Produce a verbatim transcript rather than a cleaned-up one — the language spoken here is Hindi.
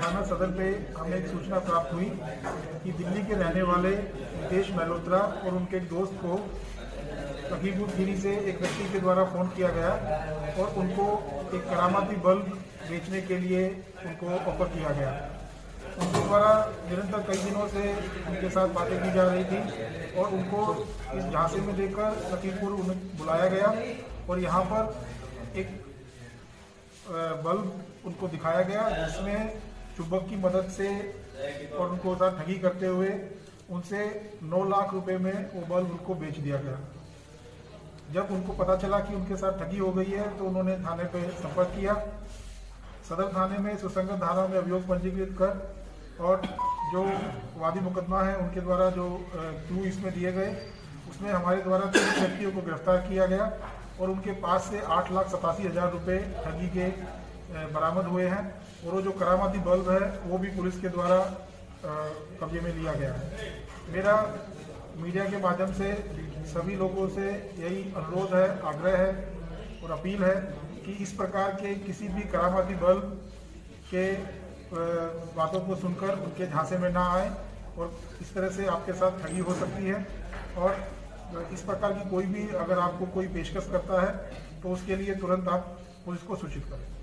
थाना सदर पे हमें एक सूचना प्राप्त हुई कि दिल्ली के रहने वाले नितेश मल्होत्रा और उनके एक दोस्त को लखीमपुर खीरी से एक व्यक्ति के द्वारा फ़ोन किया गया और उनको एक करामाती बल्ब बेचने के लिए उनको ऑफर किया गया। उनके द्वारा निरंतर कई दिनों से उनके साथ बातें की जा रही थी और उनको इस झांसे में देकर लखीमपुर उन्हें बुलाया गया और यहाँ पर एक बल्ब उनको दिखाया गया जिसमें चुंबक की मदद से और उनको साथ ठगी करते हुए उनसे नौ लाख रुपए में वो बल्ब उनको बेच दिया गया। जब उनको पता चला कि उनके साथ ठगी हो गई है तो उन्होंने थाने पे संपर्क किया। सदर थाने में सुसंगत धारा में अभियोग पंजीकृत कर और जो वादी मुकदमा है उनके द्वारा जो क्लू इसमें दिए गए उसमें हमारे द्वारा तीन व्यक्तियों को गिरफ्तार किया गया और उनके पास से आठ लाख सतासी हज़ार रुपये ठगी के बरामद हुए हैं और वो जो करामाती बल्ब है वो भी पुलिस के द्वारा कब्जे में लिया गया है। मेरा मीडिया के माध्यम से सभी लोगों से यही अनुरोध है, आग्रह है और अपील है कि इस प्रकार के किसी भी करामाती बल्ब के बातों को सुनकर उनके झांसे में ना आए और इस तरह से आपके साथ ठगी हो सकती है। और इस प्रकार की कोई भी अगर आपको कोई पेशकश करता है तो उसके लिए तुरंत आप पुलिस को सूचित करें।